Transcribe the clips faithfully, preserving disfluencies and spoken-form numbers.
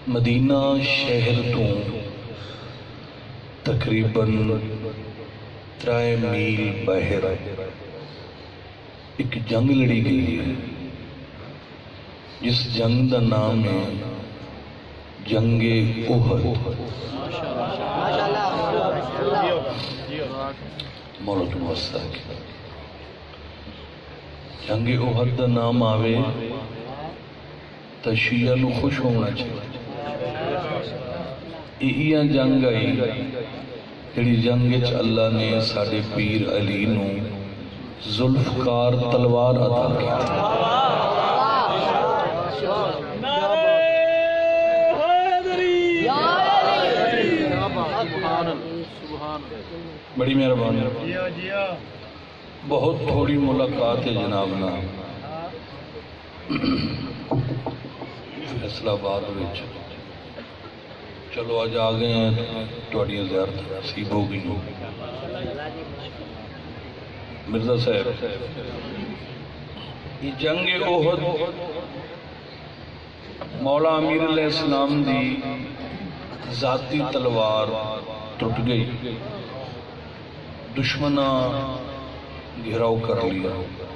مدینہ شہر تو تقریباً ترائے میل باہر ایک جنگ لڑی گئی ہے جس جنگ دا نام ہے جنگ احد۔ مولا تو واسطہ ہے جنگ احد دا نام آوے تو شیعہ نو خوش ہونا چاہیے۔ یہ جنگ آئی جڑی جنگ وچ اللہ نے ساڈے پیر علی نو ذوالفقار تلوار عطا کی۔ بڑی مہربانی، بہت تھوڑی ملاقات ہے جناب نا فیصلہ آباد وچ۔ چلو آج آ گئے ہیں تھوڑی زیارت نصیب ہو گئی۔ مرزا صاحب یہ جنگ احد مولا امیر علیہ السلام دی ذاتی تلوار ٹوٹ گئی، دشمنہ گھراؤ کر لیا،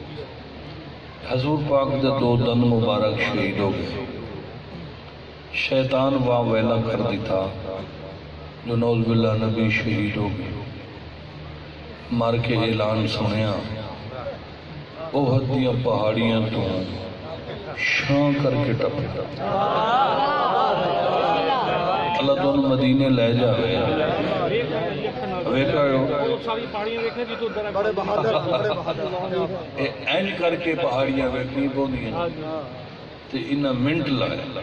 حضور پاک دے دو دن مبارک شہید ہو گئے۔ شیطان واہ ویلا کر دیتا جو نعوذ باللہ نبی شہید ہو گئے۔ مار کے اعلان سنیا احد دیاں پہاڑیاں تو شان کر کے ٹپے۔ اللہ دونوں مدینے لے جا رہے اینج کر کے پہاڑیاں ویکھنی پوندیاں تے انہاں منٹ لائے۔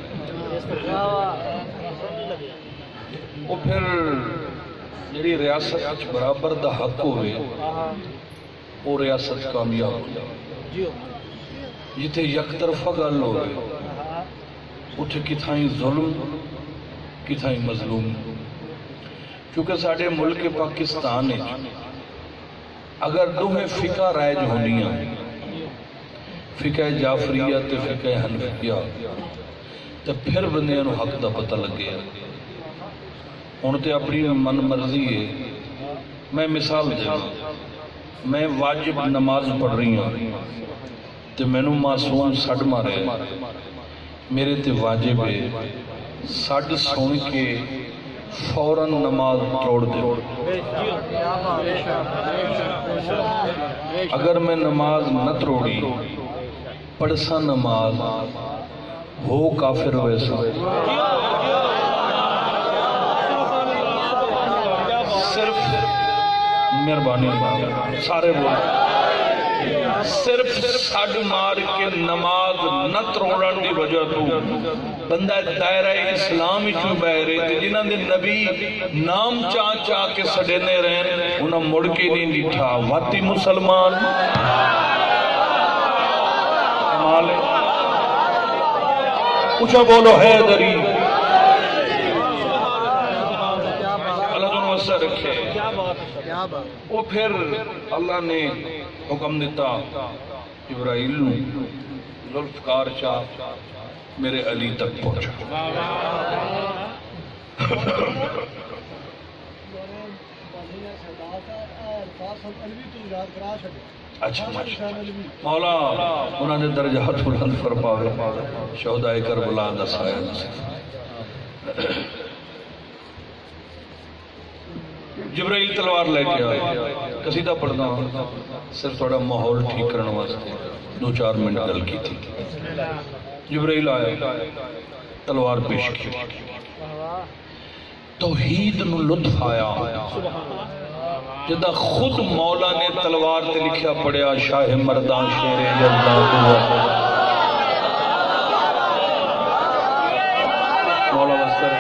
وہ پھر جڑی ریاست برابر دا حق ہوئے وہ ریاست کامیاب ہو جتے یک طرفہ گل ہوئے اتھے کتھائیں ظلم کتھائیں مظلوم۔ کیونکہ ساڑھے ملک پاکستان ہے اگر دوہیں فقہ رائج ہونیاں فقہ جعفریہ تے فقہ حنفیہ تو پھر بندیاں نو حق دا پتہ لگے۔ ہن تے اپنی من مرضی ہے۔ میں مثال دے میں واجب نماز پڑھ رہی ہوں تے میں نو معصوم سڑ مارے میرے تے واجب ہے سڑ سن کے فوراً نماز توڑ دے۔ اگر میں نماز نہ توڑی پڑھسا نماز ہو کافر ویسا۔ صرف مہربانی سارے بول صرف ساڑھ مار کے نماز نہ تروڑن دی وجہ تو بندہ دائرہ اسلامی چوں بہ رہے تھے جنہاں دے نبی نام چاہ چاہ کے سڑینے رہے انہاں مڑ کے نہیں نٹھا واتی مسلمان کمالے اچھا بولو حیدری اللہ دونوں وسط رکھے۔ وہ پھر اللہ نے حکم دیتا جبرائیل ذوالفقار شاہ میرے علی تک پہنچا۔ اچھا مولا انہوں نے درجات بلند فرماوے شہدائے کربلا دا سایہ نصیب۔ جبرائیل تلوار لے کے آئے قصیدہ پڑھنا صرف تھوڑا ماحول ٹھیک کرنے واسطے دو چار منٹ گل کی تھی۔ جبرائیل آیا تلوار پیش کی، توحید نو لطف آیا جدہ خود مولا نے تلوار تے لکھیا پڑھیا شاہ مردان شیر یزدان مولا وستر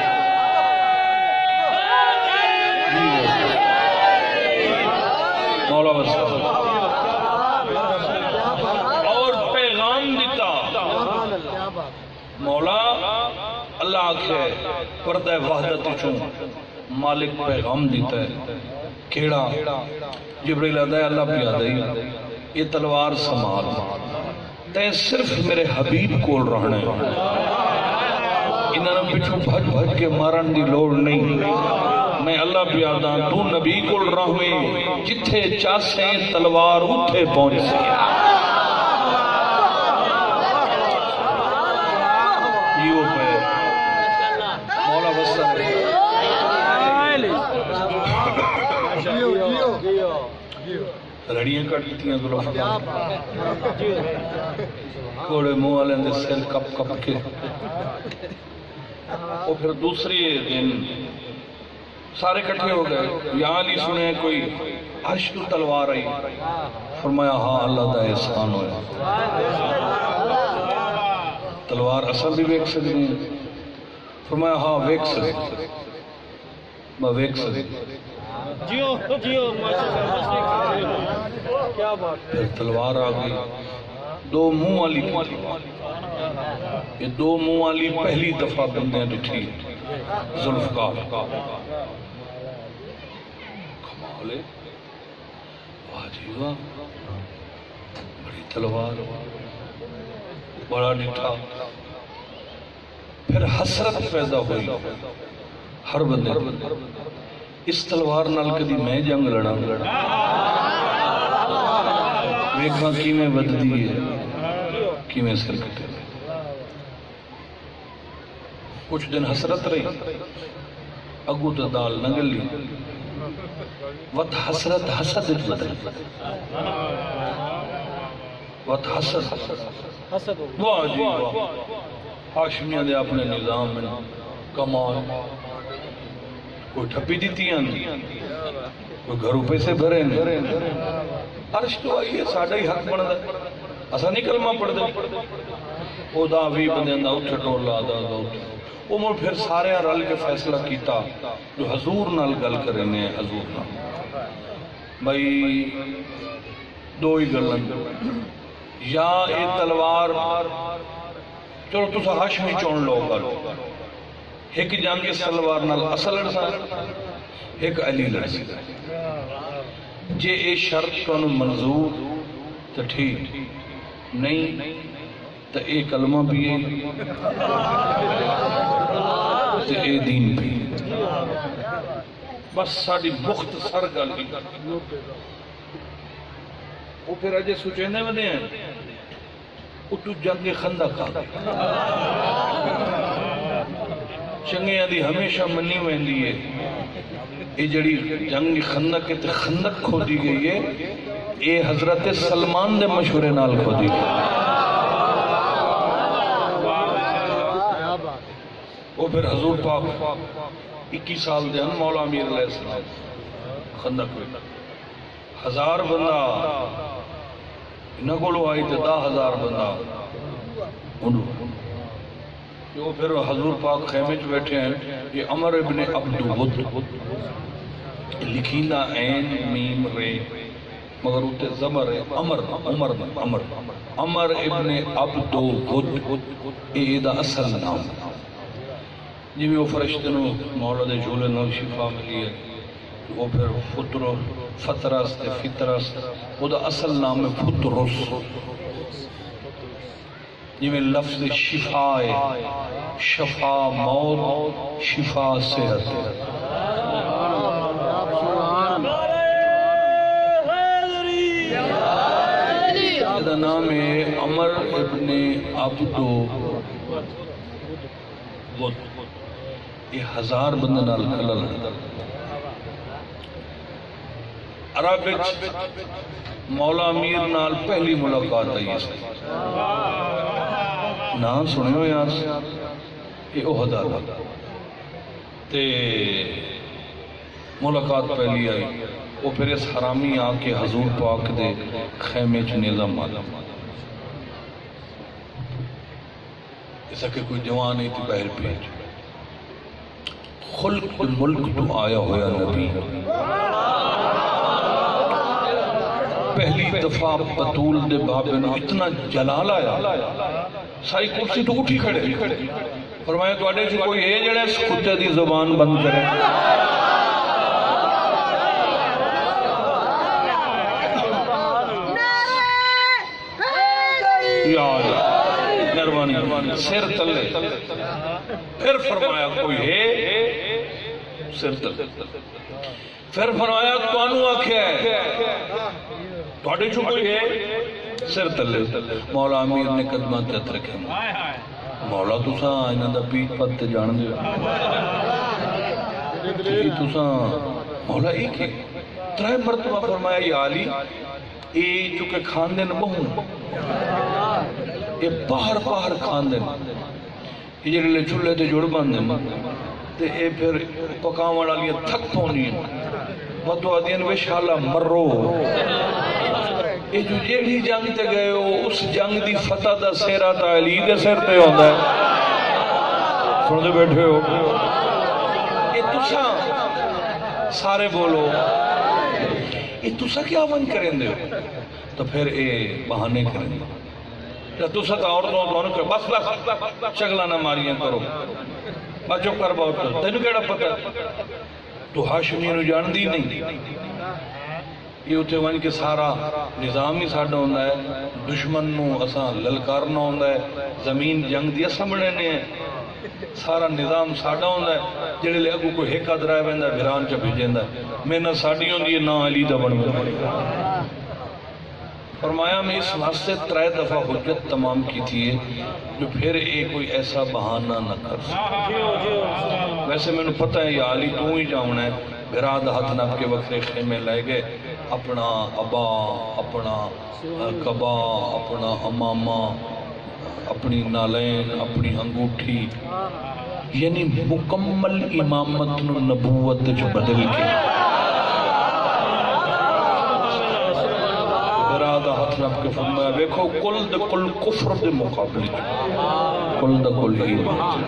مولا وستر اور پیغام دیتا مولا اللہ آکھے پردہ وحدت چون مالک پیغام دیتا ہے کیڑا جبریل آدھا ہے اللہ بھی آدھا ہے یہ تلوار سمال تے صرف میرے حبیب کول رہنے انہاں نے پچھو بھج بھج کے مارن دی لوڑ نہیں میں اللہ بیاداں تو نبی کل رہویں جتھے چاسیں تلوار اتھے پہنچ سے یہ پہ مولا بسر رڑیاں کٹ دیتیاں ظلم کوڑے منہ والے نے سر کپ کپ کے اور پھر دوسری دن سارے کٹھے ہو گئے یہاں نہیں سنے کوئی عرش تو تلوار آئی فرمایا ہاں اللہ دا احسان ہویا تلوار اصل بھی ویک سکتے ہیں فرمایا ہاں ویک سکتے میں ویک سکتے جیو جیو کیا بات پھر تلوار آ گئی دو منہ والی یہ دو منہ والی پہلی دفعہ بندے دکھی ذوالفقار کمالے واہ جی واہ بڑی تلوار بڑا ڈٹھا پھر حسرت پیدا ہوئی ہر بندے اس تلوار نال کدی میں جنگ لڑا ویکھاں کیویں وددی ہے کیویں سر کٹے کچھ دن حسرت رہی اگو تو دال نہ گلی وقت حسرت حسد بدل وقت حسد واہ جی واہ ہاشمیاں دے اپنے نظام میں کمال کوئی ٹھپی دیتی ہیں کوئی گھروں پیسے بھرے ہیں عرش تو آئی ہے ساڑھا ہی حق بڑھ دے اسا نہیں کلمہ پڑھ دے او دا وی بندے دا اٹھ ٹولا دا دا اٹھ عمر پھر سارے رل کے فیصلہ کیتا جو حضور نال گل کرنے حضور نال بھائی دو ہی گلن یا اے تلوار چلو تو سا ہاشمی چون لو گل ایک جنگ اس تلوار نال اصل لڑسا ایک علی لڑسی جے اے شرط کو منظور تو ٹھیک نہیں تو اے کلمہ بھی ہے تو اے دین بھی بس ساڑی مختصر گل ہی وہ پھر اجے سوچیندے ودے ہیں اٹھو جنگ خندق آ چنگیاں دی ہمیشہ منی ویندی ہے یہ جڑی جنگ خندق تے خندق کھو دی گئی ہے یہ حضرت سلمان دے مشورے نال کھو دی گئی وہ پھر حضور پاک اکی سال دے ہن مولا امیر علیہ السلام خندق ہوئی ہزار بندہ انہاں کولو آئی تے دا ہزار بندہ انہوں جو پھر حضور پاک خیمے جو بیٹھے ہیں یہ عمر ابن عبدو ود لکھیندہ عین میم رے مگر ہوتے زمر ہے عمر عمر عمر عمر ابن عبدو ود یہ دا اصل نام جی میں وہ فرشتنوں مولا دے جھولے نال شفا ملی ہے وہ پھر فطر فطرست فطرست وہ دا اصل نام ہے فطرس جی میں لفظ شفا ہے شفا موت شفا صحت یہ نام ہے عمر ابن عبدو ود یہ ہزار بندے نال کلل عرب مولا امیر نال پہلی ملاقات آئی ہے نام سنے ہو یار یہ احد آدھا تے ملاقات پہلی آئی وہ پھر اس حرامی آکے حضور پاک دے خیمے چ نظام آدھا ایسا کہ کوئی جوان ہی تھی بہر پیج خلق الملک تو آیا ہویا نبی پہلی دفعہ بطول دے بابن اتنا جلال آیا سائی کرسی تو اٹھی کھڑے فرمایا تو اڈے سے کوئی ہے جڑے اس کتے دی زبان بند کرے یا اللہ مہربانی سر تلے پھر فرمایا کوئی ہے سر تلے پھر فرمایا توانو آکھیا ہے توڑے چھو کوئی ہے سر تلے مولا امیر نے قدمات تحت رکھے مولا تو ساں انہاں دا پیٹ پت جان دے یہ تو ساں مولا ایک ہے ترائے مرتبہ فرمایا یا علی اے چونکہ کھاندن بہن یہ باہر باہر کھاندن یہ جڑے لے چولے تے جڑ باندن تے اے پھر پکاون والی تھک تھونی مدو آدین وشالا مرو یہ جو جیڑی جنگ تے گئے ہو اس جنگ دی فتح دا سیرہ تا علی دے سیر تے ہوندہ ہے سن دے بیٹھے ہو یہ تسا سارے بولو یہ تسا کیا ون کریں دے تو پھر اے بہانے کریں دے یا تسا تا عورتوں دونوں کہ بس بس شگلہ نہ ماریاں کرو بچو کر بہت تو تینو کیڑا پتہ تو ہاشمی نو جان دی نہیں یہ اتھے ون کے سارا نظام ہی ساڑھا ہوندہ ہے دشمن نو اساں للکارنا ہوندہ ہے زمین جنگ دی اساں بڑھنے ہیں سارا نظام ساڑھا ہوندہ ہے جڑے لے اگو کوئی حقہ درائے بندہ بھیران چا بھیجیں دا میں نہ ساڑھی ہوندی ہے نہ علی دا بڑھ میں فرمایا میں اس واسطے ترائے دفعہ حجت تمام کی تھی جو پھر ایک کوئی ایسا بہانہ نہ کر سکتا ویسے میں نے پتہ ہے یا علی تو ہی جاؤنا ہے براد ہاتھ نب کے وقت خیمے لائے گئے اپنا ابا اپنا کبا اپنا امامہ اپنی نالین اپنی انگوٹھی یعنی مکمل امامت نبوت جو بدل کے براد ہاتھ نب کے فرمایا دیکھو کل دے کل کفر دے مقابلے کل دے کل ایمان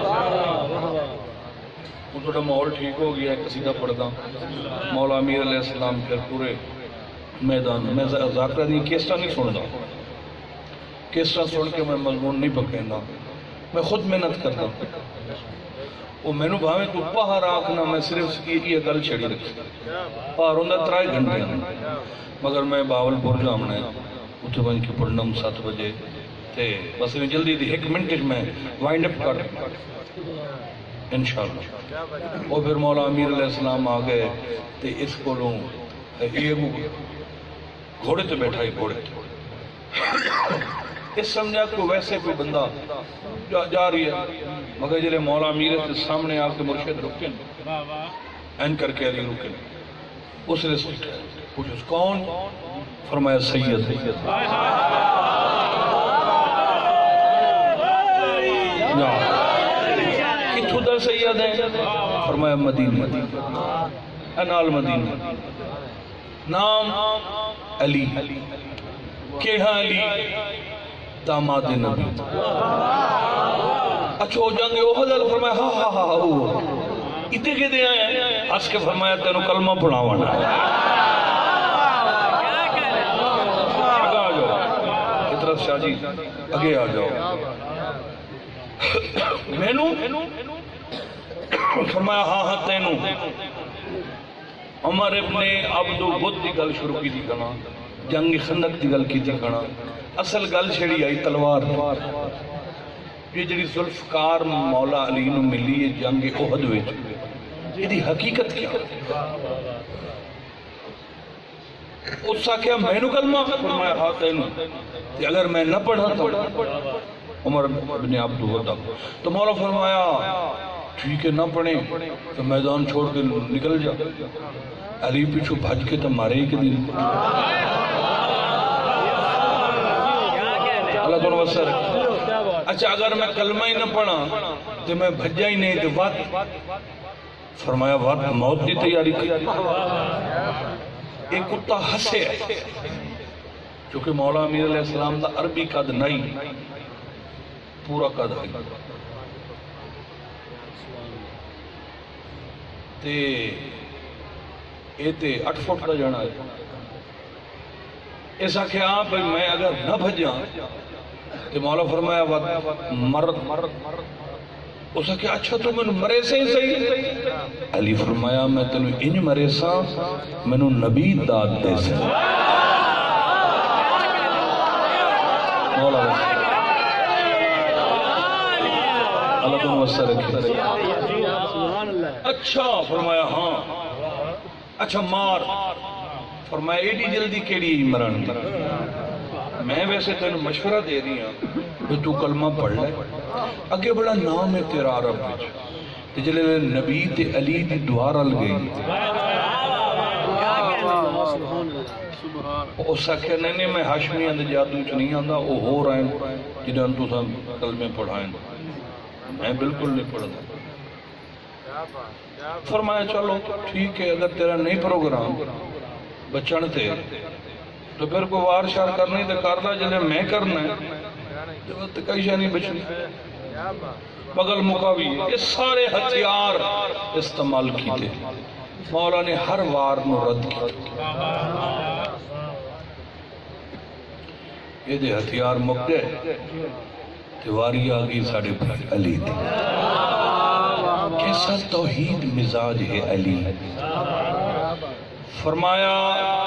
تھوڑا ماحول ٹھیک ہو گیا ہے قصیدہ پڑھتا مولا امیر علیہ السلام پھر پورے میدان میں ذاکرہ دی کیسٹا نہیں سنتا کیسٹا سن کے میں مضمون نہیں پکیندا میں خود محنت کرتا وہ میں نو بھاویں تو پہر آکھنا میں صرف یہ گل چھڑی رکھتا پہر ہوندہ ترائی گھنٹے مگر میں باول پور جامنا ہے اتھے بن کے پڑھنا سات بجے تے بس میں جلدی دی ایک منٹ میں وائنڈ اپ کر انشاءاللہ اور پھر مولا امیر علیہ السلام آگئے تے اس کو لوں یہ گھوڑے تے بیٹھا ہی گھوڑے تے اس سمجھا کہ ویسے کوئی بندہ جا, جا رہی ہے مگر جلے مولا امیر کے سامنے آ کے مرشد رکھیں این کر کے علی رکھیں اس نے پوچھو کون فرمایا سید کتھو دا سید ہے فرمایا مدینہ انال مدینہ نام علی کیڑا علی داماد نبی اچھو جنگ احد فرمایا ہاں ہاں ہاں ہاں اتے کے دے آئے ہیں اس کے فرمایا تینو کلمہ پڑھاوانا ہے اگا آ جاؤ کترت شاہ جی اگے آ جاؤ مینو فرمایا ہاں ہاں تینو عمر ابن عبدو بدھ دی گل شروع کی تھی کنا جنگ خندق دی گل کی تھی کنا اصل گل چھڑی آئی تلوار یہ جڑی ذوالفقار مولا علی نو ملی ہے جنگ احد وچ یہ دی حقیقت کیا اس سا کیا میں نو کلمہ فرمایا ہاں تینو اگر میں نہ پڑھا تو عمر بن عبدو بدھ تو مولا فرمایا ٹھیک ہے نہ پڑھیں تو میدان چھوڑ کے نکل جا علی پیچھو بھج کے تو مارے ہی کے دن اللہ تعالیٰ وسر اچھا اگر میں کلمہ ہی نہ پڑھا تو میں بھجا ہی نہیں تو وقت فرمایا وقت موت دی تیاری کی ایک کتا ہسے ہے چونکہ مولا امیر علیہ السلام دا عربی قد نہیں پورا قد ہے تے اے تے اٹھ فٹ دا جانا ہے ایسا کہ آپ میں اگر نہ بھجا تو مولا فرمایا وقت مرد اسا کہ اچھا تو میں مرے سے ہی صحیح علی فرمایا میں تنو انج مرے سا میں نو نبی داد دے سے مولا واسطہ رکھے. اچھا فرمایا ہاں. اچھا مار. فرمایا ایڈی جلدی کیڑی مرن دی؟ میں ویسے تینوں مشورہ دے رہی ہوں کہ تو کلمہ پڑھ لے. اگے بڑا نام ہے تیرا عرب وچ تے جلے نبی تے علی دی دعا رل گئی. اس آخیا نہیں نہیں میں ہاشمیاں دے جادو چ نہیں آندا، وہ ہو رہے ہیں جنہاں تساں کلمے پڑھائیں. میں بالکل نہیں پڑھتا. فرمایا چلو ٹھیک ہے، اگر تیرا نہیں پروگرام بچن تے تو پھر کوئی وار شار کرنی تے کر لا، جنہیں میں کرنا ہے تو کئی شاہ نہیں بچنی. بغل مقاوی یہ سارے ہتھیار استعمال کیتے. مولا نے ہر وار نو رد کیا. یہ دے ہتھیار مک گئے تو واری آگئی ساڑھے پر علی دی. کیسا توحید مزاج ہے علی. فرمایا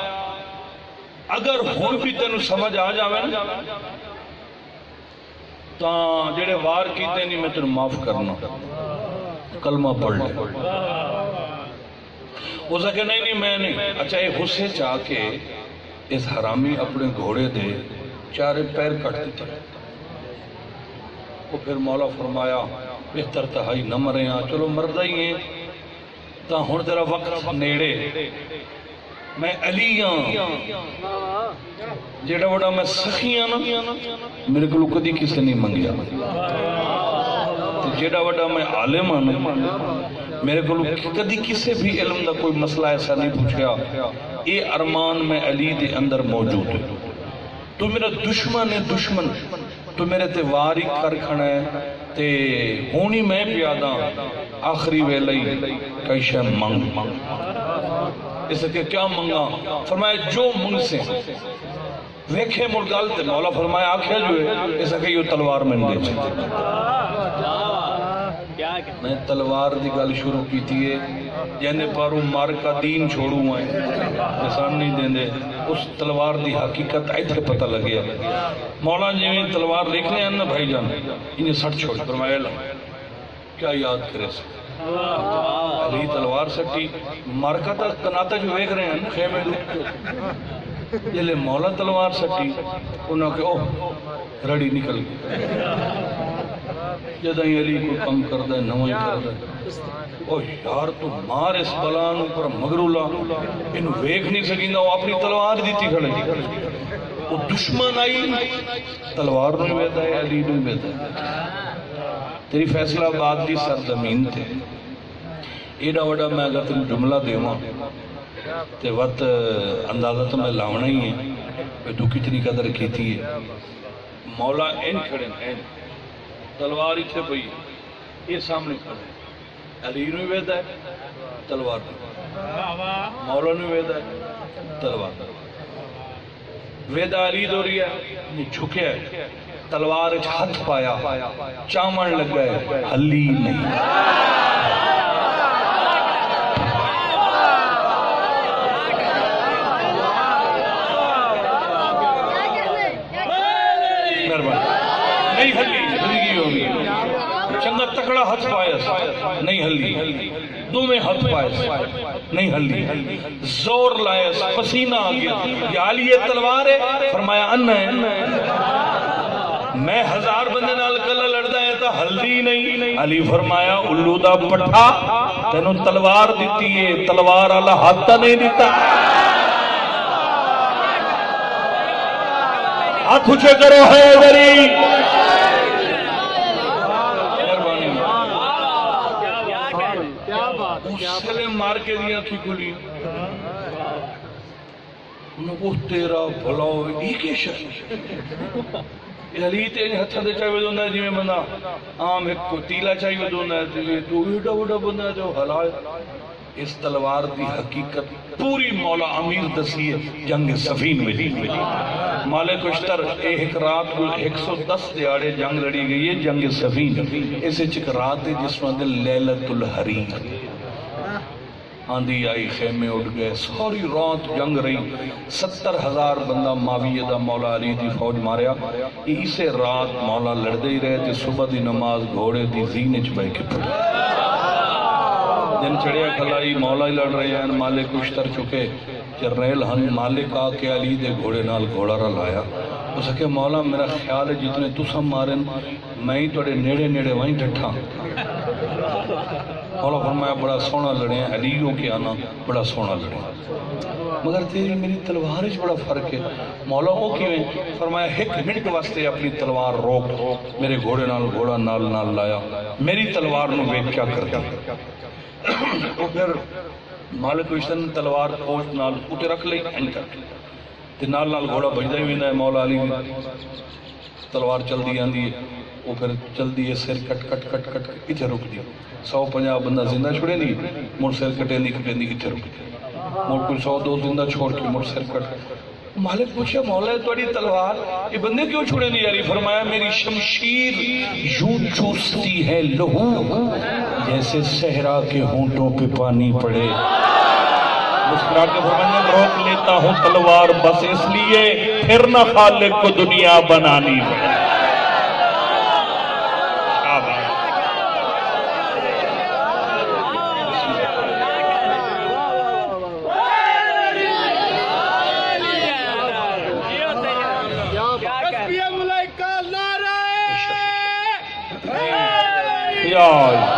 اگر ہون بھی تینوں سمجھ آ جاوے نا تا جڑے وار کیتے نہیں میں تینوں معاف کرنا، کلمہ پڑھ لے. وہ سکے نہیں نہیں میں نہیں. اچھا یہ غصے چاہ کے اس حرامی اپنے گھوڑے دے چارے پیر کٹ دیتے. وہ پھر مولا فرمایا بہتر تہائی نہ مرے ہاں، چلو مردہ ہی ہیں تا ہون تیرا وقت نیڑے. میں علی ہاں جیڑا وڑا میں سخی ہاں نا میرے کو کدی کسی نہیں منگیا. جیڑا وڑا میں عالم ہاں نا میرے کو کدی کسی بھی علم دا کوئی مسئلہ ایسا نہیں پوچھیا. اے ارمان میں علی دے اندر موجود ہے. تو میرا دشمن ہے دشمن، تو میرے تے واری کر کھڑا ہے تے ہونی میں پیادا آخری ویلئی کئی شے منگ. اس کے کیا منگا؟ فرمایا جو منگ سے ویکھے مرگال تے. مولا فرمایا آکھیا جو ہے اس کے یہ تلوار میں دے چھتے. میں تلوار دی گل شروع کی تھی جینے پاروں مار کا دین چھوڑوں ہیں نسان نہیں دیں دے. اس تلوار دی حقیقت ایتھے پتہ لگیا. مولا جی میں تلوار لکھ لیں نا بھائی جان انہیں سٹ چھوڑ. فرمایا کیا یاد کرے سے علی تلوار سٹی مارکا تا کناتا جو ویک رہے ہیں خیمے دو جلے مولا تلوار سٹی انہوں کہ اوہ رڑی نکل گئی. جدائیں علی کو کم کر دے نوائیں کر دے. اوہ یار تو مار اس بلان پر مگرولا انہوں ویک نہیں سکیں گا. وہ اپنی تلوار دیتی کھڑے وہ دشمن آئی تلوار نہیں بیتا ہے علی نہیں بیتا ہے. تیری فیصلہ آباد دی سرزمین تھے ایڈا وڈا میں اگر تم جملہ دیواں تے وقت اندازہ تو میں لاؤنا ہی ہے کہ تو کتنی قدر کیتی ہے. مولا این کھڑے ہیں تلوار ہی تھے پئی یہ سامنے کھڑے. علی نہیں ویدہ ہے تلوار مولا نہیں ویدہ ہے تلوار ویدہ علی دو رہی ہے جھکے ہے تلوار ہاتھ پایا چامن لگ گئے ہلی نہیں. نہیں ہلی ہلی ہوگی چنگا تکڑا ہاتھ پایا نہیں ہلی. دو میں ہاتھ پایا نہیں ہلی. زور لائے پسینہ آ گیا. یا علی یہ تلوار ہے؟ فرمایا ان ہے. میں ہزار بندے نال کلا لڑدا ہے تا ہلدی نہیں. علی فرمایا الو دا پٹھا تینوں تلوار دیتی ہے تلوار والا ہاتھ نہیں دیتا. ہاتھ اونچے کرو ہے غریب. اسلے مار کے دیا تھی کھلی انہوں کو تیرا بھلاؤ ایک ہی شخص علی تیرے ہتھا دے چاہیے دوندہ ہے جی میں بندہ عام ایک کو تیلہ چاہیے دوندہ ہے تو ایڈا وڈا بندہ ہے جو حلال. اس تلوار دی حقیقت پوری مولا امیر دسی ہے جنگ صفین میں دی. مالک اشتر ایک رات کو ایک سو دس دیاڑے جنگ لڑی گئی ہے جنگ صفین. اسے چک رات ہے جس میں دل لیلت الحریم آندھی آئی خیمے اٹھ گئے ساری رات جنگ رہی ستر ہزار بندہ معاویہ دا مولا علی دی فوج ماریا اسے رات مولا لڑ دے ہی رہے تھے صبح دی نماز گھوڑے دی زینے چ بے کے پڑھے دن چڑھیا کھلائی مولا ہی لڑ رہے ہیں مالک اشتر چکے جرنیل ہن مالک آ کے علی دے گھوڑے نال گھوڑا رہ لایا اس کہ مولا میرا خیال ہے جتنے تسا مارن میں ہی توڑے نیڑے نیڑے وہیں ڈٹھا مولا فرمایا بڑا سونا لڑے ہیں علیوں کے آنا بڑا سونا لڑے ہیں مگر تیری میری تلوار اچ بڑا فرق ہے مولا وہ کیویں فرمایا ایک منٹ واسطے اپنی تلوار روک میرے گھوڑے نال گھوڑا نال نال لایا میری تلوار نو ویکھ کیا کر دیا وہ پھر مالک وشن تلوار پوچھ نال اٹھے رکھ لئی اینڈ کر تے نال نال گھوڑا بجدا ہی ویندا ہے مولا علی تلوار چل دی آندی ہے وہ پھر چل دی ہے سر کٹ کٹ کٹ کٹ اتھے رک دی سو پنجاب بندہ زندہ چھوڑے دی مڑ سر کٹے دی کٹے دی اتھے رک دی مڑ کوئی سو دو زندہ چھوڑ کے مڑ سر کٹ مالک پوچھا مولا ہے توڑی تلوار یہ بندے کیوں چھوڑے دی یاری فرمایا میری شمشیر یوں چوستی ہے لہو جیسے صحرا کے ہونٹوں پہ پانی پڑے مسکرا کے فرمایا روک لیتا ہوں تلوار بس اس لیے پھر نہ خالق کو دنیا بنانی پڑے یا